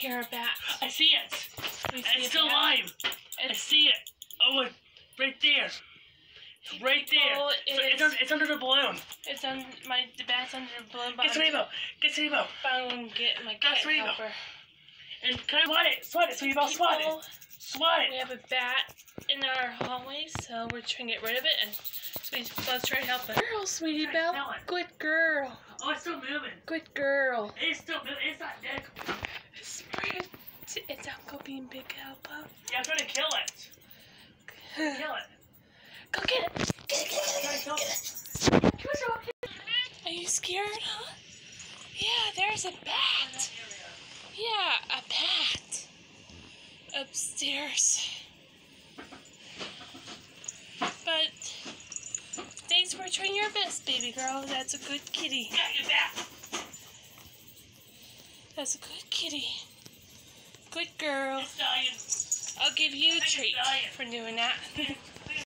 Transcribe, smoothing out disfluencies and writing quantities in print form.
Hear a bat. I see it. It's still alive. I see it. Oh, it's right there. It's right there. It's under the balloon. It's on the bat's under the balloon. Get Rainbow. Get Rainbow. I'm get my cat helper. And can I swat it? Swat it, Sweetie Belle. Swat it. Swat it. We have a bat in our hallway, so we're trying to get rid of it. And Sweetie Belle's trying to help us. Girl, Sweetie Belle. Good girl. Oh, it's still moving. Good girl. It's still moving. It's not dead. It's Uncle being big helper. Yeah, I'm trying to kill it. Kill it. Go get it. Get it. Are you scared, huh? Yeah, there's a bat. Yeah, a bat. Upstairs. But thanks for trying your best, baby girl. That's a good kitty. Got your back. That's a good kitty. Good girl. It's dying. I'll give you a treat for doing that.